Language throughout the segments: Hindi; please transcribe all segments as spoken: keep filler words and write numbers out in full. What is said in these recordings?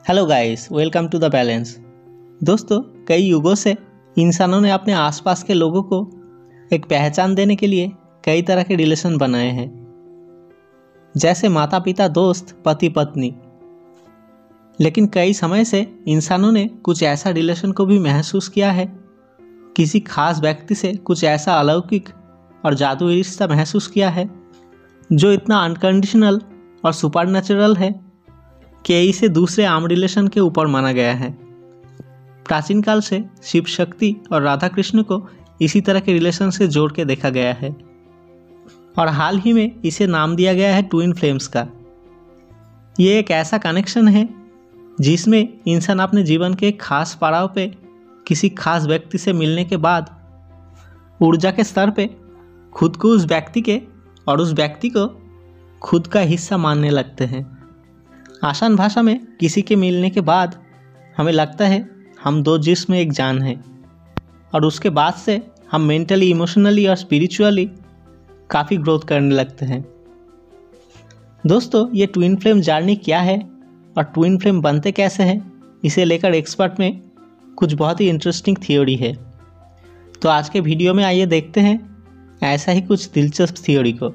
Hello guys, welcome to the balance. दोस्तों, कई युगों से इंसानों ने अपने आसपास के लोगों को एक पहचान देने के लिए कई तरह के रिलेशन बनाए हैं, जैसे माता पिता, दोस्त, पति पत्नी। लेकिन कई समय से इंसानों ने कुछ ऐसा रिलेशन को भी महसूस किया है, किसी खास व्यक्ति से कुछ ऐसा अलौकिक और जादुई रिश्ता महसूस किया है जो इतना अनकंडीशनल और सुपरनैचुरल है कि इसे दूसरे आम रिलेशन के ऊपर माना गया है। प्राचीन काल से शिव शक्ति और राधा कृष्ण को इसी तरह के रिलेशन से जोड़ के देखा गया है और हाल ही में इसे नाम दिया गया है ट्विन फ्लेम्स का। ये एक ऐसा कनेक्शन है जिसमें इंसान अपने जीवन के एक खास पड़ाव पे किसी खास व्यक्ति से मिलने के बाद ऊर्जा के स्तर पे खुद को उस व्यक्ति के और उस व्यक्ति को खुद का हिस्सा मानने लगते हैं। आसान भाषा में किसी के मिलने के बाद हमें लगता है हम दो जिस्म एक जान है, और उसके बाद से हम मेंटली, इमोशनली और स्पिरिचुअली काफ़ी ग्रोथ करने लगते हैं। दोस्तों, ये ट्विन फ्लेम जर्नी क्या है और ट्विन फ्लेम बनते कैसे हैं, इसे लेकर एक्सपर्ट में कुछ बहुत ही इंटरेस्टिंग थियोरी है। तो आज के वीडियो में आइए देखते हैं ऐसा ही कुछ दिलचस्प थियोरी को।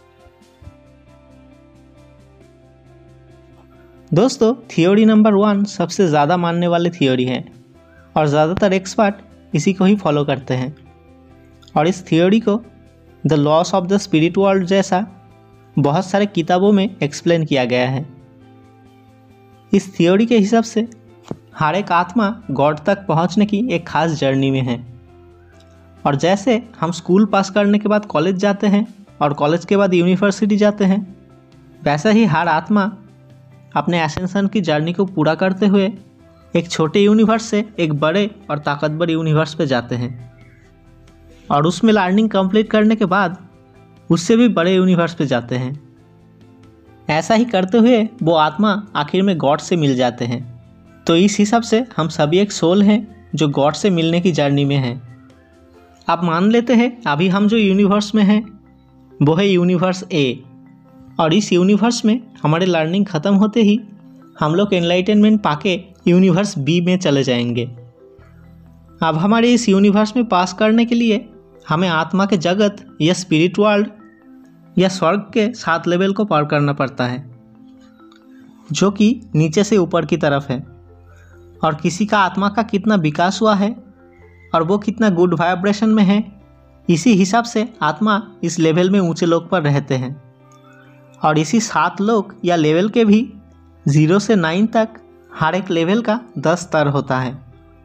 दोस्तों, थियोरी नंबर वन सबसे ज़्यादा मानने वाली थियोरी है और ज़्यादातर एक्सपर्ट इसी को ही फॉलो करते हैं, और इस थियोरी को the loss of the spirit world जैसा बहुत सारे किताबों में एक्सप्लेन किया गया है। इस थियोरी के हिसाब से हर एक आत्मा गॉड तक पहुंचने की एक खास जर्नी में है, और जैसे हम स्कूल पास करने के बाद कॉलेज जाते हैं और कॉलेज के बाद यूनिवर्सिटी जाते हैं, वैसा ही हर आत्मा अपने एसेंशन की जर्नी को पूरा करते हुए एक छोटे यूनिवर्स से एक बड़े और ताकतवर यूनिवर्स पे जाते हैं, और उसमें लर्निंग कंप्लीट करने के बाद उससे भी बड़े यूनिवर्स पे जाते हैं। ऐसा ही करते हुए वो आत्मा आखिर में गॉड से मिल जाते हैं। तो इस हिसाब से हम सभी एक सोल हैं जो गॉड से मिलने की जर्नी में हैं। अब मान लेते हैं अभी हम जो यूनिवर्स में हैं वो है यूनिवर्स ए, और इस यूनिवर्स में हमारे लर्निंग ख़त्म होते ही हम लोग एनलाइटनमेंट पाके यूनिवर्स बी में चले जाएंगे। अब हमारे इस यूनिवर्स में पास करने के लिए हमें आत्मा के जगत या स्पिरिट वर्ल्ड या स्वर्ग के सात लेवल को पार करना पड़ता है, जो कि नीचे से ऊपर की तरफ है। और किसी का आत्मा का कितना विकास हुआ है और वो कितना गुड वाइब्रेशन में है, इसी हिसाब से आत्मा इस लेवल में ऊंचे लोक पर रहते हैं। और इसी सात लोक या लेवल के भी ज़ीरो से नाइन तक हर एक लेवल का दस स्तर होता है,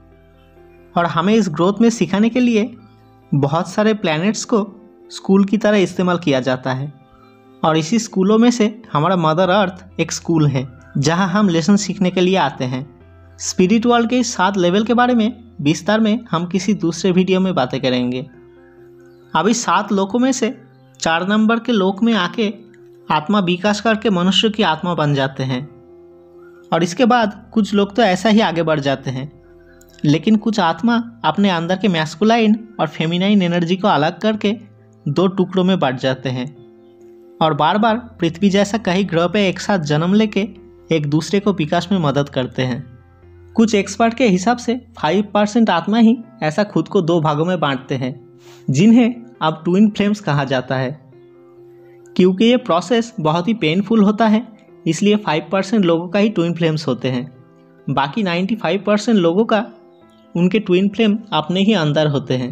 और हमें इस ग्रोथ में सिखाने के लिए बहुत सारे प्लैनेट्स को स्कूल की तरह इस्तेमाल किया जाता है। और इसी स्कूलों में से हमारा मदर अर्थ एक स्कूल है जहां हम लेसन सीखने के लिए आते हैं। स्पिरिट वर्ल्ड के इस सात लेवल के बारे में विस्तार में हम किसी दूसरे वीडियो में बातें करेंगे। अभी सात लोकों में से चार नंबर के लोक में आके आत्मा विकास करके मनुष्य की आत्मा बन जाते हैं, और इसके बाद कुछ लोग तो ऐसा ही आगे बढ़ जाते हैं। लेकिन कुछ आत्मा अपने अंदर के मैस्कुलाइन और फेमिनाइन एनर्जी को अलग करके दो टुकड़ों में बांट जाते हैं, और बार बार पृथ्वी जैसा कई ग्रह पे एक साथ जन्म लेके एक दूसरे को विकास में मदद करते हैं। कुछ एक्सपर्ट के हिसाब से फाइव परसेंट आत्मा ही ऐसा खुद को दो भागों में बांटते हैं, जिन्हें अब ट्विन फ्लेम्स कहा जाता है। क्योंकि ये प्रोसेस बहुत ही पेनफुल होता है, इसलिए फाइव परसेंट लोगों का ही ट्विन फ्लेम्स होते हैं। बाकी नाइन्टी फाइव परसेंट लोगों का उनके ट्विन फ्लेम अपने ही अंदर होते हैं।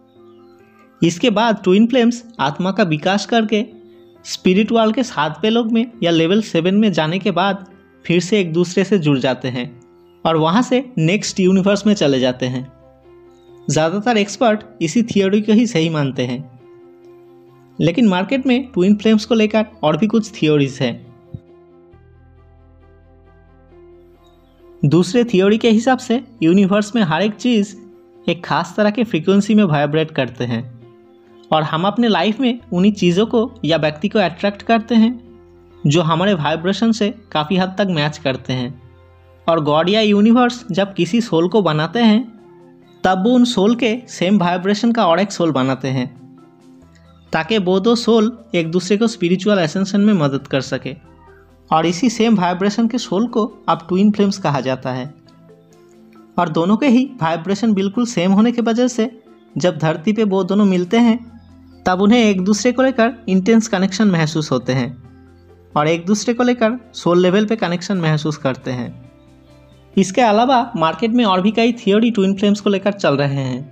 इसके बाद ट्विन फ्लेम्स आत्मा का विकास करके स्पिरिट वर्ल्ड के सातवें लोक में या लेवल सेवन में जाने के बाद फिर से एक दूसरे से जुड़ जाते हैं, और वहाँ से नेक्स्ट यूनिवर्स में चले जाते हैं। ज़्यादातर एक्सपर्ट इसी थियोरी को ही सही मानते हैं, लेकिन मार्केट में ट्विन फ्लेम्स को लेकर और भी कुछ थियोरीज हैं। दूसरे थियोरी के हिसाब से यूनिवर्स में हर एक चीज़ एक खास तरह के फ्रीक्वेंसी में वाइब्रेट करते हैं, और हम अपने लाइफ में उन्हीं चीज़ों को या व्यक्ति को अट्रैक्ट करते हैं जो हमारे वाइब्रेशन से काफ़ी हद तक मैच करते हैं। और गॉड या यूनिवर्स जब किसी सोल को बनाते हैं तब वो उन सोल के सेम वाइब्रेशन का और एक सोल बनाते हैं, ताकि वो दो सोल एक दूसरे को स्पिरिचुअल एसेंशन में मदद कर सके। और इसी सेम वाइब्रेशन के सोल को अब ट्विन फ्लेम्स कहा जाता है। और दोनों के ही वाइब्रेशन बिल्कुल सेम होने की वजह से जब धरती पे वो दोनों मिलते हैं तब उन्हें एक दूसरे को लेकर इंटेंस कनेक्शन महसूस होते हैं और एक दूसरे को लेकर सोल लेवल पे कनेक्शन महसूस करते हैं। इसके अलावा मार्केट में और भी कई थियोरी ट्विन फ्लेम्स को लेकर चल रहे हैं।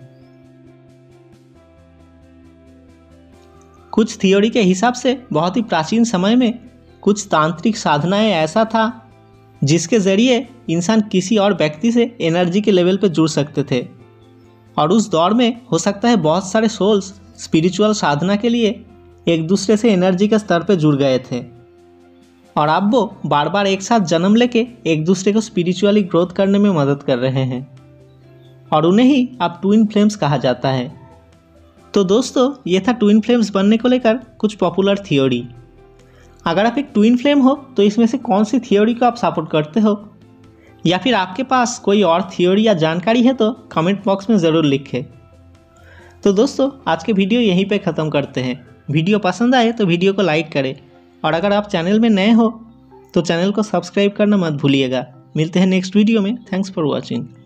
कुछ थियोरी के हिसाब से बहुत ही प्राचीन समय में कुछ तांत्रिक साधनाएं ऐसा था जिसके ज़रिए इंसान किसी और व्यक्ति से एनर्जी के लेवल पे जुड़ सकते थे और उस दौर में हो सकता है बहुत सारे सोल्स स्पिरिचुअल साधना के लिए एक दूसरे से एनर्जी के स्तर पे जुड़ गए थे और अब वो बार बार एक साथ जन्म लेके एक दूसरे को स्पिरिचुअली ग्रोथ करने में मदद कर रहे हैं और उन्हें ही अब ट्विन फ्लेम्स कहा जाता है। तो दोस्तों, ये था ट्विन फ्लेम्स बनने को लेकर कुछ पॉपुलर थियोरी। अगर आप एक ट्विन फ्लेम हो तो इसमें से कौन सी थियोरी को आप सपोर्ट करते हो, या फिर आपके पास कोई और थियोरी या जानकारी है तो कमेंट बॉक्स में ज़रूर लिखें। तो दोस्तों, आज के वीडियो यहीं पे ख़त्म करते हैं। वीडियो पसंद आए तो वीडियो को लाइक करें और अगर आप चैनल में नए हो तो चैनल को सब्सक्राइब करना मत भूलिएगा। मिलते हैं नेक्स्ट वीडियो में। Thanks for watching.